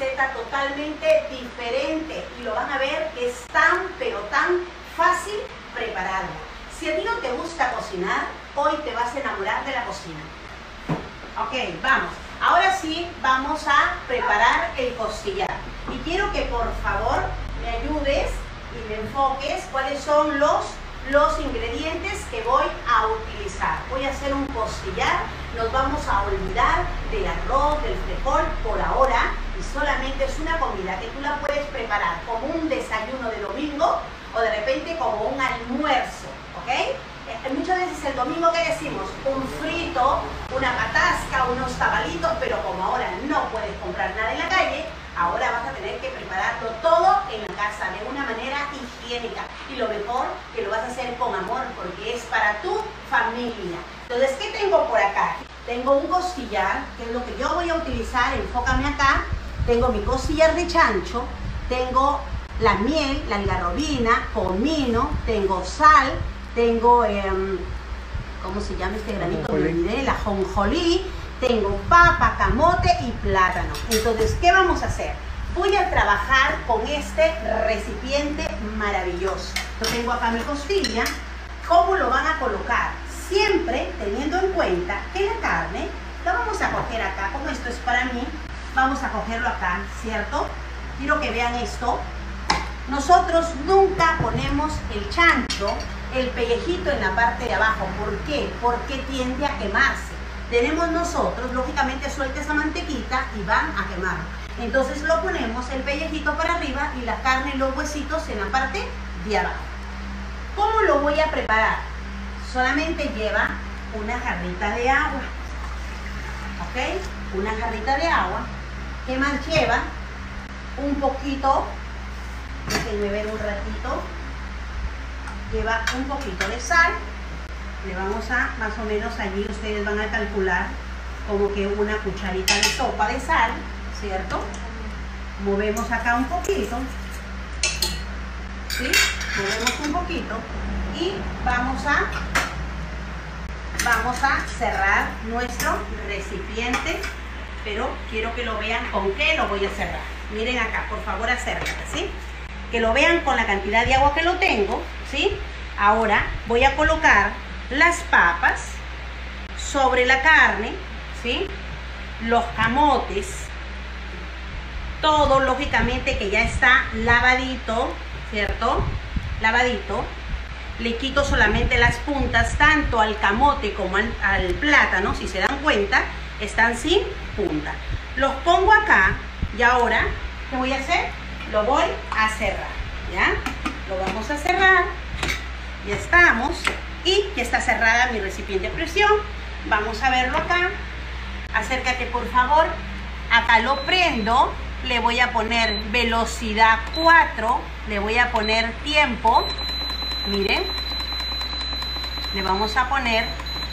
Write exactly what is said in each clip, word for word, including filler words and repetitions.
receta totalmente diferente y lo van a ver que es tan, pero tan fácil prepararla. Si a ti no te gusta cocinar, hoy te vas a enamorar de la cocina. Ok, vamos. Ahora sí, vamos a preparar el costillar. Y quiero que por favor me ayudes y me enfoques cuáles son los, los ingredientes que voy a utilizar. Voy a hacer un costillar. Nos vamos a olvidar del arroz, del frijol por ahora. Y solamente es una comida que tú la puedes preparar como un desayuno de domingo o de repente como un almuerzo. ¿Ok? Muchas veces el domingo, ¿qué decimos? Un frito, una patasca, unos tabalitos, pero como ahora no puedes comprar nada en la calle, ahora vas a tener que prepararlo todo en la casa de una manera higiénica. Y lo mejor, que lo vas a hacer con amor, porque es para tu familia. Entonces, ¿qué tengo por acá? Tengo un costillar, que es lo que yo voy a utilizar, enfócame acá. Tengo mi costillar de chancho, tengo la miel, la algarrobina, comino, tengo sal, tengo, eh, ¿cómo se llama este granito? Me olvidé, la jonjolí, tengo papa, camote y plátano. Entonces, ¿qué vamos a hacer? Voy a trabajar con este recipiente maravilloso. Yo tengo acá mi costilla. ¿Cómo lo van a colocar? Siempre teniendo en cuenta que la carne la vamos a coger acá, como esto es para mí, vamos a cogerlo acá, ¿cierto? Quiero que vean esto. Nosotros nunca ponemos el chancho, el pellejito en la parte de abajo. ¿Por qué? Porque tiende a quemarse. Tenemos nosotros, lógicamente, suelta esa mantequita y van a quemar. Entonces lo ponemos el pellejito para arriba y la carne y los huesitos en la parte de abajo. ¿Cómo lo voy a preparar? Solamente lleva una jarrita de agua. ¿Ok? Una jarrita de agua. ¿Qué más lleva? Un poquito, déjenme ver un ratito. Lleva un poquito de sal. Le vamos a, más o menos allí ustedes van a calcular como que una cucharita de sopa de sal, ¿cierto? Movemos acá un poquito, ¿sí? Movemos un poquito y vamos a, vamos a cerrar nuestro recipiente, pero quiero que lo vean con qué lo voy a cerrar. Miren acá, por favor, acércate, ¿sí? Que lo vean con la cantidad de agua que lo tengo, ¿sí? Ahora voy a colocar las papas sobre la carne, ¿sí? Los camotes, todo lógicamente que ya está lavadito, ¿cierto? Lavadito. Le quito solamente las puntas, tanto al camote como al, al plátano, si se dan cuenta, están sin punta. Los pongo acá y ahora, ¿qué voy a hacer? Lo voy a cerrar, ¿ya? Lo vamos a cerrar. Ya estamos. Y ya está cerrada mi recipiente de presión. Vamos a verlo acá. Acércate, por favor. Acá lo prendo. Le voy a poner velocidad cuatro. Le voy a poner tiempo. Miren. Le vamos a poner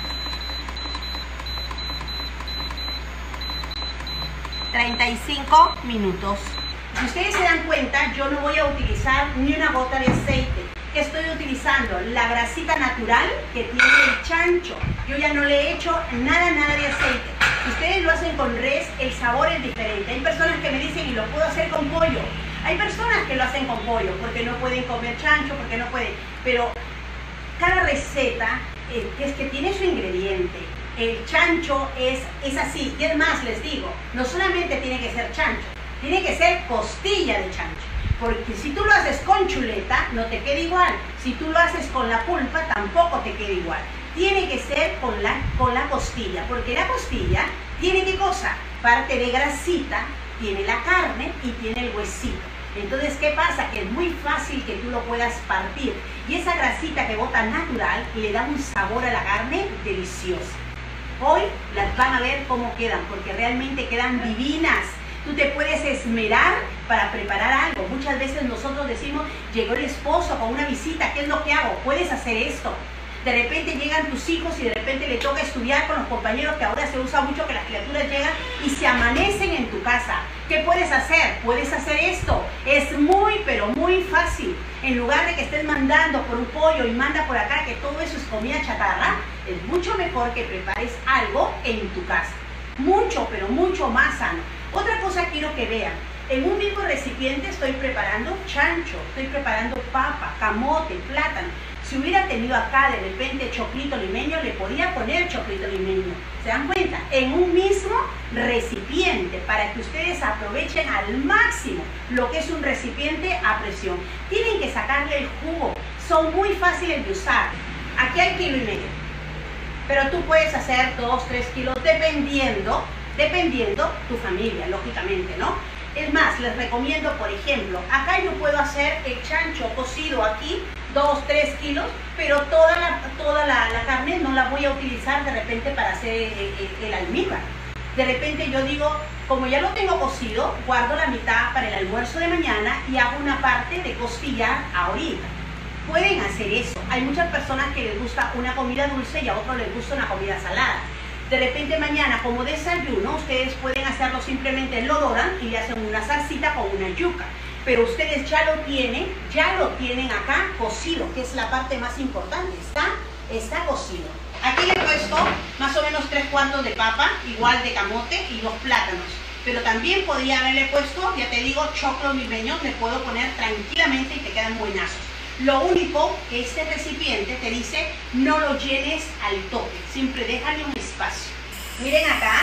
treinta y cinco minutos. Si ustedes se dan cuenta, yo no voy a utilizar ni una gota de aceite. ¿Qué estoy utilizando? La grasita natural que tiene el chancho. Yo ya no le he hecho nada, nada de aceite. Si ustedes lo hacen con res, el sabor es diferente. Hay personas que me dicen, y lo puedo hacer con pollo. Hay personas que lo hacen con pollo, porque no pueden comer chancho, porque no pueden. Pero cada receta eh, es que tiene su ingrediente. El chancho es, es así. Y además les digo, no solamente tiene que ser chancho, tiene que ser costilla de chancho. Porque si tú lo haces con chuleta, no te queda igual. Si tú lo haces con la pulpa, tampoco te queda igual. Tiene que ser con la, con la costilla. Porque la costilla tiene, ¿qué cosa? Parte de grasita, tiene la carne y tiene el huesito. Entonces, ¿qué pasa? Que es muy fácil que tú lo puedas partir. Y esa grasita que bota natural le da un sabor a la carne delicioso. Hoy las van a ver cómo quedan, porque realmente quedan divinas. Tú te puedes esmerar para preparar algo. Muchas veces nosotros decimos, llegó el esposo con una visita, ¿qué es lo que hago? Puedes hacer esto. De repente llegan tus hijos y de repente le toca estudiar con los compañeros, que ahora se usa mucho que las criaturas llegan y se amanecen en tu casa. ¿Qué puedes hacer? Puedes hacer esto. Es muy, pero muy fácil. En lugar de que estés mandando por un pollo y manda por acá, que todo eso es comida chatarra, es mucho mejor que prepares algo en tu casa. Mucho, pero mucho más sano. Otra cosa quiero que vean. En un mismo recipiente estoy preparando chancho, estoy preparando papa, camote, plátano. Si hubiera tenido acá de repente choclito limeño, le podía poner choclito limeño. ¿Se dan cuenta? En un mismo recipiente, para que ustedes aprovechen al máximo lo que es un recipiente a presión. Tienen que sacarle el jugo. Son muy fáciles de usar. Aquí hay kilo y medio. Pero tú puedes hacer dos, tres kilos, dependiendo, dependiendo tu familia, lógicamente, ¿no? Es más, les recomiendo, por ejemplo, acá yo puedo hacer el chancho cocido aquí, dos, tres kilos, pero toda la, toda la, la carne no la voy a utilizar de repente para hacer el, el, el almíbar. De repente yo digo, como ya lo tengo cocido, guardo la mitad para el almuerzo de mañana y hago una parte de costilla ahorita. Pueden hacer eso. Hay muchas personas que les gusta una comida dulce y a otros les gusta una comida salada. De repente mañana, como desayuno, ustedes pueden hacerlo simplemente, lo doran y le hacen una salsita con una yuca. Pero ustedes ya lo tienen, ya lo tienen acá cocido, que es la parte más importante. Está, está cocido. Aquí le he puesto más o menos tres cuartos de papa, igual de camote y dos plátanos. Pero también podría haberle puesto, ya te digo, choclo limeño, le puedo poner tranquilamente y te quedan buenazos. Lo único que este recipiente te dice, no lo llenes al tope, siempre déjale un espacio. Miren acá,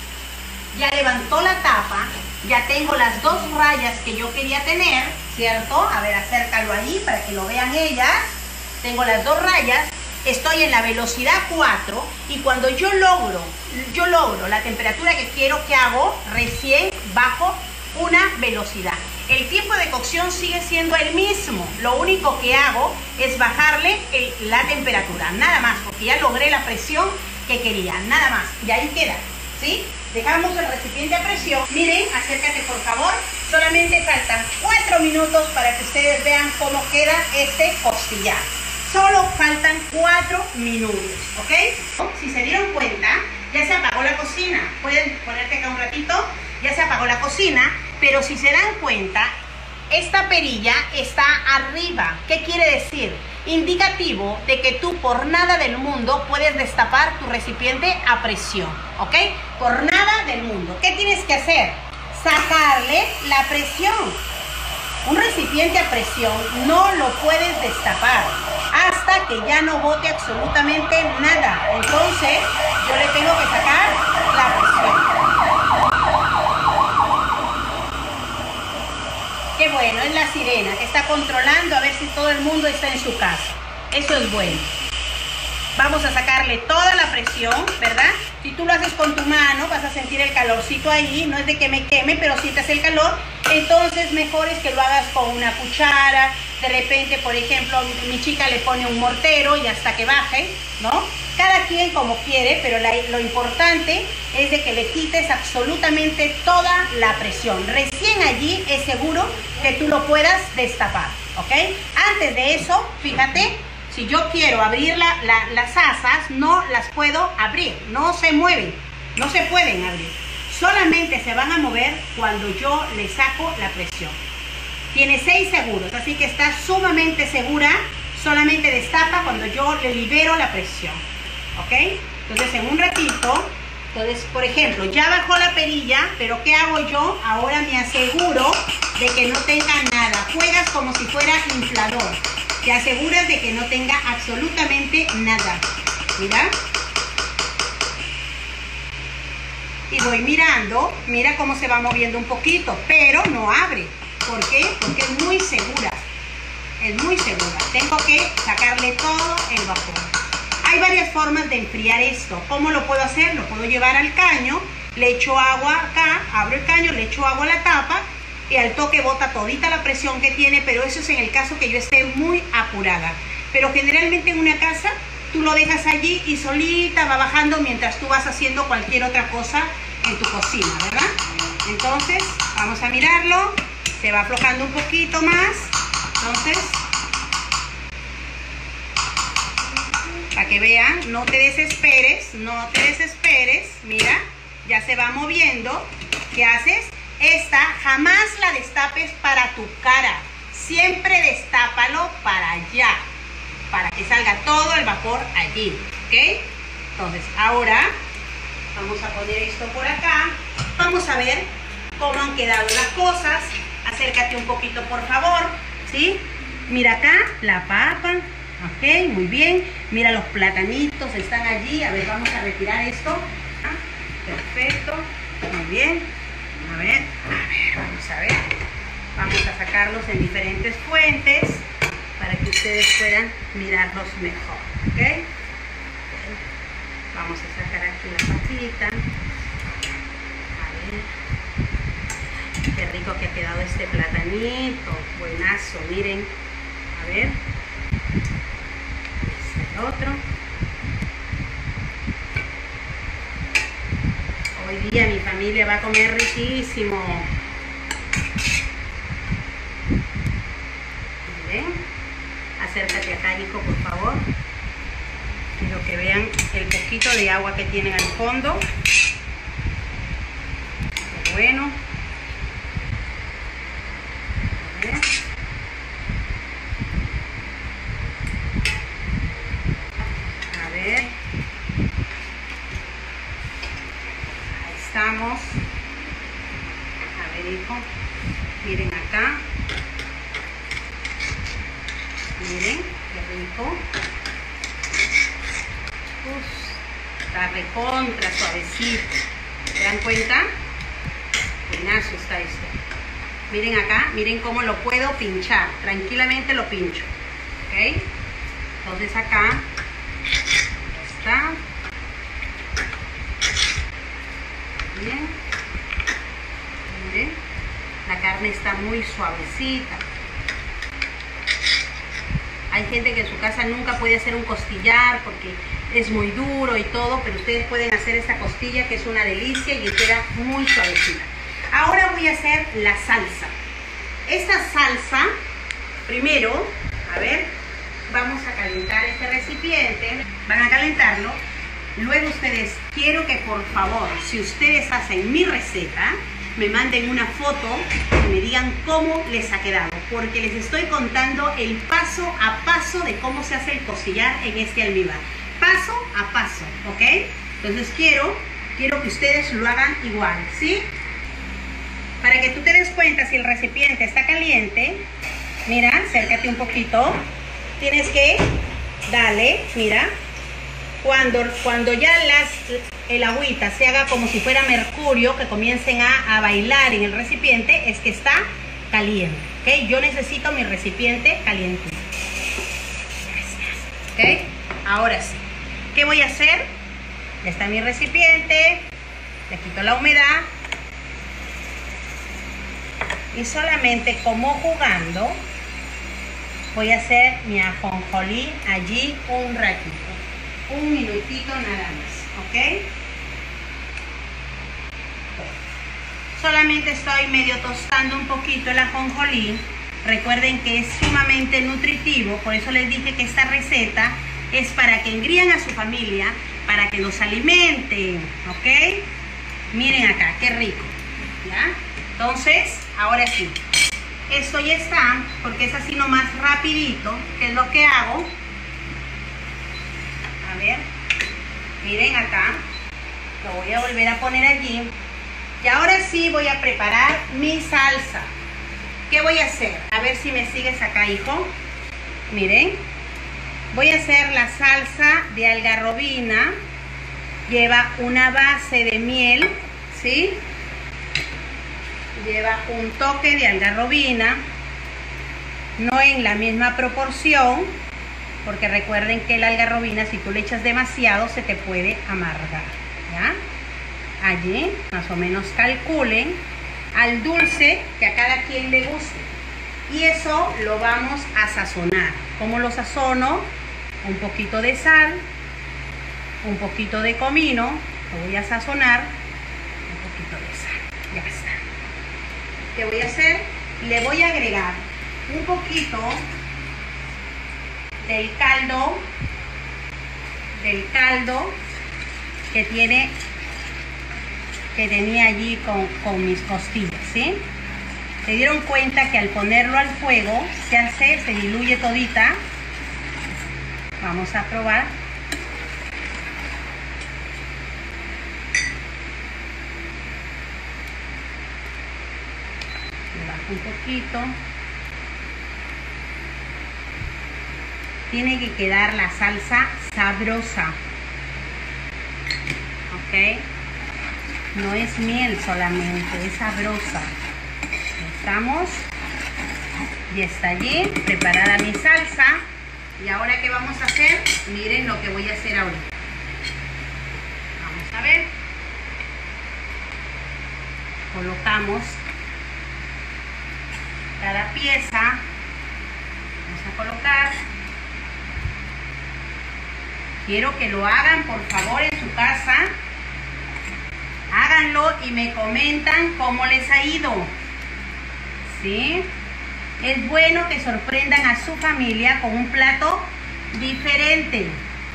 ya levantó la tapa, ya tengo las dos rayas que yo quería tener, ¿cierto? A ver, acércalo ahí para que lo vean ellas. Tengo las dos rayas, estoy en la velocidad cuatro y cuando yo logro, yo logro la temperatura que quiero, ¿qué hago? Recién bajo una velocidad. El tiempo de cocción sigue siendo el mismo, lo único que hago es bajarle el, la temperatura, nada más, porque ya logré la presión que quería, nada más, y ahí queda, ¿sí? Dejamos el recipiente a presión. Miren, acércate por favor, solamente faltan cuatro minutos para que ustedes vean cómo queda este costillar. Solo faltan cuatro minutos, ¿ok? Si se dieron cuenta, ya se apagó la cocina, pueden ponerte acá un ratito, ya se apagó la cocina. Pero si se dan cuenta, esta perilla está arriba. ¿Qué quiere decir? Indicativo de que tú por nada del mundo puedes destapar tu recipiente a presión, ¿ok? Por nada del mundo. ¿Qué tienes que hacer? Sacarle la presión. Un recipiente a presión no lo puedes destapar hasta que ya no bote absolutamente nada. Entonces, yo le tengo que sacar la presión. Qué bueno, es la sirena que está controlando a ver si todo el mundo está en su casa. Eso es bueno. Vamos a sacarle toda la presión, ¿verdad? Si tú lo haces con tu mano, vas a sentir el calorcito ahí. No es de que me queme, pero sientas el calor. Entonces, mejor es que lo hagas con una cuchara. De repente, por ejemplo, mi chica le pone un mortero y hasta que baje, ¿no? Cada quien como quiere, pero la, lo importante es de que le quites absolutamente toda la presión. Recién allí es seguro que tú lo puedas destapar, ¿ok? Antes de eso, fíjate, si yo quiero abrir la, la, las asas, no las puedo abrir, no se mueven, no se pueden abrir. Solamente se van a mover cuando yo le saco la presión. Tiene seis seguros, así que está sumamente segura. Solamente destapa cuando yo le libero la presión, ¿ok? Entonces en un ratito, entonces por ejemplo, ya bajó la perilla, pero ¿qué hago yo? Ahora me aseguro de que no tenga nada. Juegas como si fuera inflador. Te aseguras de que no tenga absolutamente nada. Mira. Y voy mirando, mira cómo se va moviendo un poquito, pero no abre. ¿Por qué? Porque es muy segura. Es muy segura. Tengo que sacarle todo el vapor. Hay varias formas de enfriar esto. ¿Cómo lo puedo hacer? Lo puedo llevar al caño, le echo agua acá, abro el caño, le echo agua a la tapa y al toque bota todita la presión que tiene, pero eso es en el caso que yo esté muy apurada. Pero generalmente en una casa tú lo dejas allí y solita va bajando mientras tú vas haciendo cualquier otra cosa en tu cocina, ¿verdad? Entonces, vamos a mirarlo. Se va aflojando un poquito más. Entonces, para que vean, no te desesperes, no te desesperes. Mira, ya se va moviendo. ¿Qué haces? Esta jamás la destapes para tu cara. Siempre destápalo para allá, para que salga todo el vapor allí, ¿ok? Entonces, ahora vamos a poner esto por acá. Vamos a ver cómo han quedado las cosas. Acércate un poquito, por favor, ¿sí? Mira acá, la papa, ok, muy bien. Mira los platanitos, están allí. A ver, vamos a retirar esto. Perfecto, muy bien. A ver, a ver, vamos a ver. Vamos a sacarlos en diferentes fuentes para que ustedes puedan mirarlos mejor, ¿ok? Vamos a sacar aquí la papita. A ver. Qué rico que ha quedado este platanito. Buenazo, miren. A ver. Este es el otro. Hoy día mi familia va a comer riquísimo. Miren. Acércate acá, hijo, por favor. Quiero que vean el poquito de agua que tienen al fondo. Qué bueno. A ver. A ver. Ahí estamos. A ver, hijo. Miren acá. Miren, qué rico. Uf, está recontra suavecito. ¿Se dan cuenta? Buenazo está esto. Miren acá, miren cómo lo puedo pinchar. Tranquilamente lo pincho. ¿Ok? Entonces acá está. Bien. Miren. La carne está muy suavecita. Hay gente que en su casa nunca puede hacer un costillar porque es muy duro y todo, pero ustedes pueden hacer esta costilla que es una delicia y queda muy suavecita. Ahora voy a hacer la salsa. Esta salsa, primero, a ver, vamos a calentar este recipiente. Van a calentarlo. Luego ustedes, quiero que por favor, si ustedes hacen mi receta, me manden una foto y me digan cómo les ha quedado, porque les estoy contando el paso a paso de cómo se hace el costillar en este almíbar. Paso a paso, ¿ok? Entonces quiero, quiero que ustedes lo hagan igual, ¿sí? Para que tú te des cuenta si el recipiente está caliente, mira, acércate un poquito, tienes que darle, mira, cuando, cuando ya las, el agüita se haga como si fuera mercurio, que comiencen a, a bailar en el recipiente, es que está caliente, ¿ok? Yo necesito mi recipiente caliente. Gracias, ¿ok? Ahora sí, ¿qué voy a hacer? Ya está mi recipiente, le quito la humedad y solamente como jugando voy a hacer mi ajonjolí allí un ratito. Un minutito nada más, ¿ok? Solamente estoy medio tostando un poquito el ajonjolí. Recuerden que es sumamente nutritivo, por eso les dije que esta receta es para que engríen a su familia, para que los alimenten, ¿ok? Miren acá, qué rico, ¿ya? Entonces, ahora sí, esto ya está, porque es así nomás rapidito, que es lo que hago. A ver, miren acá, lo voy a volver a poner allí. Y ahora sí voy a preparar mi salsa. ¿Qué voy a hacer? A ver si me sigues acá, hijo. Miren, voy a hacer la salsa de algarrobina. Lleva una base de miel, ¿sí? Lleva un toque de algarrobina, no en la misma proporción, porque recuerden que la algarrobina, si tú le echas demasiado, se te puede amargar, ¿ya? Allí, más o menos calculen al dulce que a cada quien le guste. Y eso lo vamos a sazonar. ¿Cómo lo sazono? Un poquito de sal, un poquito de comino, lo voy a sazonar, un poquito de sal, ya está. ¿Qué voy a hacer? Le voy a agregar un poquito del caldo, del caldo que tiene, que tenía allí con, con mis costillas, ¿sí? Se dieron cuenta que al ponerlo al fuego, se hace, se diluye todita. Vamos a probar. Le bajo un poquito. Tiene que quedar la salsa sabrosa. ¿Ok? No es miel solamente, es sabrosa. Estamos. Ya está allí, preparada mi salsa. Y ahora, ¿qué vamos a hacer? Miren lo que voy a hacer ahorita. Vamos a ver. Colocamos cada pieza. Vamos a colocar. Quiero que lo hagan, por favor, en su casa. Háganlo y me comentan cómo les ha ido. ¿Sí? Es bueno que sorprendan a su familia con un plato diferente.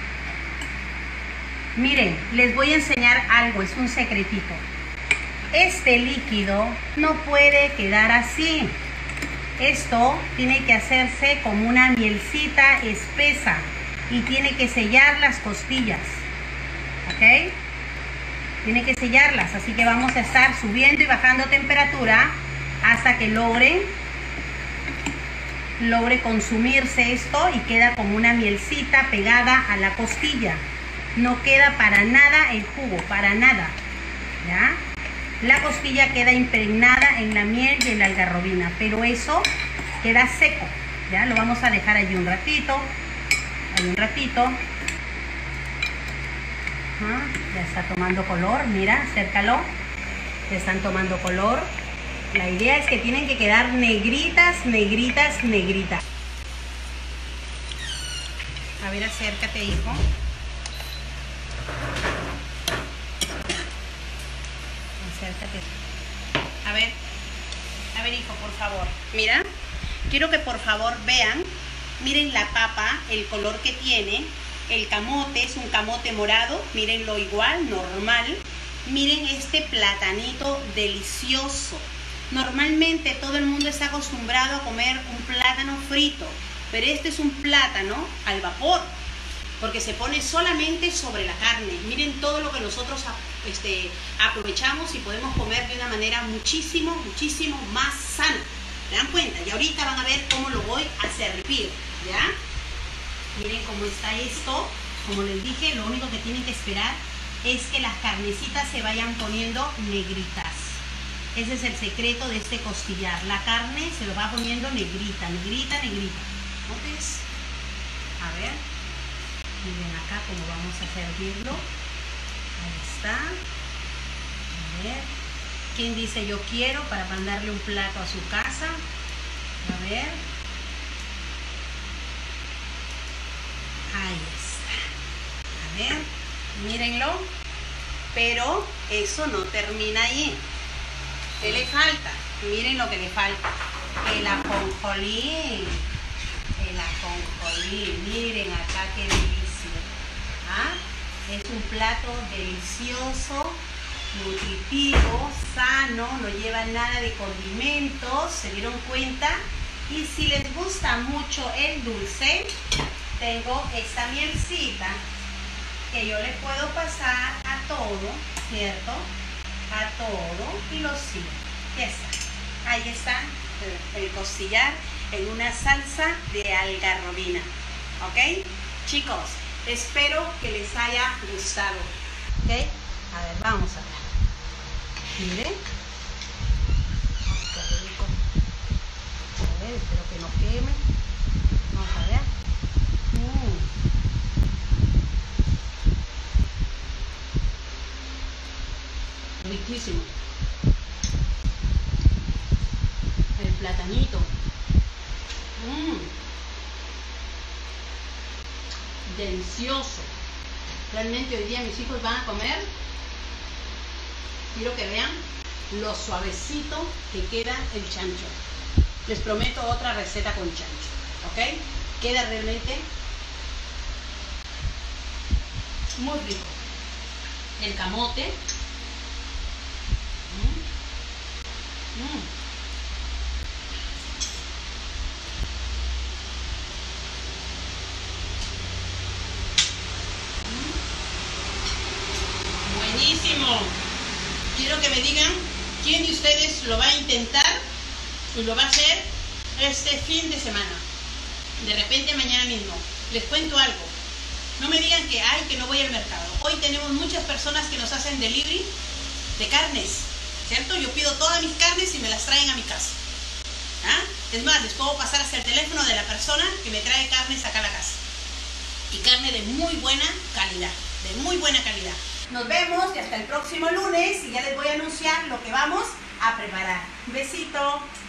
Miren, les voy a enseñar algo, es un secretito. Este líquido no puede quedar así. Esto tiene que hacerse como una mielcita espesa y tiene que sellar las costillas. ¿Ok? Tiene que sellarlas, así que vamos a estar subiendo y bajando temperatura hasta que logren logre consumirse esto y queda como una mielcita pegada a la costilla. No queda para nada el jugo, para nada. ¿Ya? La costilla queda impregnada en la miel y en la algarrobina, pero eso queda seco. ¿Ya? Lo vamos a dejar allí un ratito. Ahí un ratito. Ajá, ya está tomando color, mira, acércalo. Ya están tomando color. La idea es que tienen que quedar negritas, negritas, negritas. A ver, acércate, hijo. Acércate. A ver, a ver, hijo, por favor. Mira, quiero que por favor vean. Miren la papa, el color que tiene. El camote es un camote morado. Mírenlo igual, normal. Miren este platanito delicioso. Normalmente todo el mundo está acostumbrado a comer un plátano frito, pero este es un plátano al vapor, porque se pone solamente sobre la carne. Miren todo lo que nosotros este, aprovechamos y podemos comer de una manera muchísimo, muchísimo más sana. ¿Se dan cuenta? Y ahorita van a ver cómo lo voy a servir, ¿ya? Miren cómo está esto. Como les dije, lo único que tienen que esperar es que las carnecitas se vayan poniendo negritas. Ese es el secreto de este costillar. La carne se lo va poniendo negrita, negrita, negrita. ¿Ves? A ver. Miren acá cómo vamos a servirlo. Ahí está. A ver. ¿Quién dice yo quiero para mandarle un plato a su casa? A ver. Ahí está. A ver. Mírenlo. Pero eso no termina ahí. ¿Qué le falta? Miren lo que le falta. El ajonjolí. El ajonjolí. Miren acá qué delicia. ¿Ah? Es un plato delicioso, nutritivo, sano, no lleva nada de condimentos. ¿Se dieron cuenta? Y si les gusta mucho el dulce, tengo esta mielcita que yo le puedo pasar a todo, ¿cierto? A todo y lo sigo. Ya está. Ahí está el, el costillar en una salsa de algarrobina. ¿Ok? Chicos, espero que les haya gustado. ¿Ok? A ver, vamos a ver. Miren. Qué rico. A ver, espero que no queme. Vamos a ver. Mm. Riquísimo. El platanito. Mmm. Delicioso. Realmente hoy día mis hijos van a comer. Quiero que vean lo suavecito que queda el chancho. Les prometo otra receta con chancho. ¿Ok? Queda realmente muy rico. El camote. Mm. Mm. Buenísimo. Quiero que me digan quién de ustedes lo va a intentar y lo va a hacer este fin de semana. De repente mañana mismo. Les cuento algo. No me digan que ay, que no voy al mercado. Hoy tenemos muchas personas que nos hacen delivery de carnes, ¿cierto? Yo pido todas mis carnes y me las traen a mi casa. ¿Ah? Es más, les puedo pasar hasta el teléfono de la persona que me trae carnes acá a la casa. Y carne de muy buena calidad, de muy buena calidad. Nos vemos y hasta el próximo lunes y ya les voy a anunciar lo que vamos a preparar. Un besito.